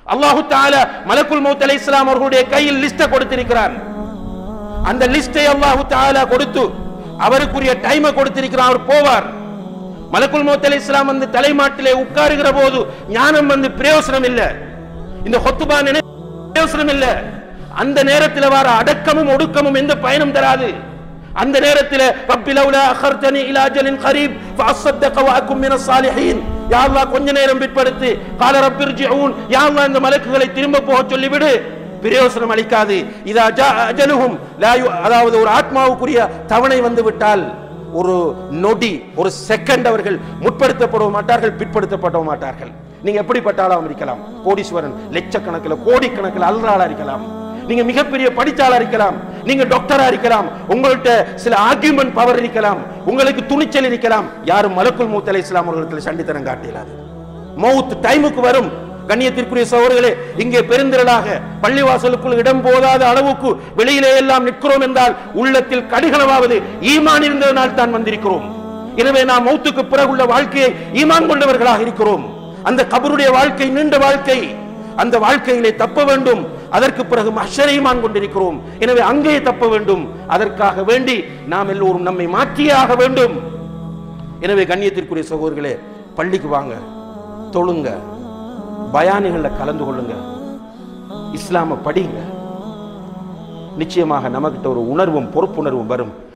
அல்லாஹு தஆலா மலக்குல் மௌத் அலைஹிஸ்ஸலாம் அவர்களுடைய கையில் லிஸ்ட் கொடுத்திருக்கிறார். அந்த லிஸ்டை அல்லாஹு தஆலா கொடுத்து அவருக்குரிய டைமை கொடுத்திருக்கிறார். அவர் போவார். மலக்குல் மௌத் அலைஹிஸ்ஸலாம் வந்து தலைமாட்டிலே உட்காருகிற போது ஞானம் வந்து பிரயோசனம் இல்ல, இந்த ஹுத்பா பிரயோசனம் இல்ல. அந்த நேரத்தில் வர அடக்கமும் ஒடுக்கமும் எந்த பயனும் தராது. அந்த நேரத்தில் ரப்பி லௌலா அഖர்தனி இலா அஜலின் கரீப் ஃபஅஸ்ஸதக வஅகும் மினஸ் சாலிஹீன், யா அல்லாஹ் கொஞ்ச நேரம் பிற்படுத்து, கால ரப்பிர்ஜிஊன், யா அல்லாஹ் இந்த மலக்குகளை திரும்ப போக சொல்லிவிடு, பிரயோசனம் அளிக்காது. இதா ஜா அஜலுஹும் லா அதாவது ஒரு ஆத்மாவுக்குரிய தவணை வந்து விட்டால் ஒரு நொடி ஒரு செகண்ட் அவர்கள் முற்படுத்தப்பட மாட்டார்கள், பிற்படுத்தப்பட மாட்டார்கள். நீங்க எப்படிப்பட்ட ஆளாக இருக்கலாம், கோடீஸ்வரன், லட்சக்கணக்கில் கோடிக்கணக்கில் அல்றாளா இருக்கலாம், நீங்க மிகப்பெரிய படிச்சாளா இருக்கலாம், நீங்க டாக்டரா இருக்கலாம், உங்கள்ட்ட சில ஆர்கியூமெண்ட் பவர் இருக்கலாம், உங்களுக்கு துணிச்சல் இருக்கலாம். யாரும் மலக்குல் மௌத் அலைஹிஸ்ஸலாம் அவர்களுக்கு சண்டித்தனம் காட்டியலாது. மௌத் டைமுக்கு வரும். கண்ணியத்திற்குரிய சகோதரர்களே, இங்கே பெருந்திரளாக பள்ளிவாசலுக்குள் இடம் போதாத அளவுக்கு வெளியிலே எல்லாம் நிற்கிறோம் என்றால் உள்ளத்தில் கடுகளவாவது ஈமான் இருந்ததனால் தான் வந்திருக்கிறோம். எனவே நாம் மௌத்துக்கு பிறகுள்ள வாழ்க்கையை ஈமான் கொண்டவர்களாக இருக்கிறோம். அந்த கபருடைய வாழ்க்கை நீண்ட வாழ்க்கை, அந்த வாழ்க்கையிலே தப்ப வேண்டும். அதற்கு பிறகு மஹ்ஷரை ஈமான் கொண்டிருக்கிறோம். எனவே அங்கே தப்ப வேண்டும். அதற்காக வேண்டி நாம் எல்லோரும் நம்மை மாற்றியே ஆக வேண்டும். எனவே கண்ணியத்திற்குரிய சகோதரர்களே, பள்ளிக்கு வாங்க, தொழுங்க, பயானிகள்ல கலந்து கொள்ளுங்க, இஸ்லாம படிங்க. நிச்சயமாக நமக்கிட்ட ஒரு உணர்வும் பொறுப்புணர்வும் வரும்.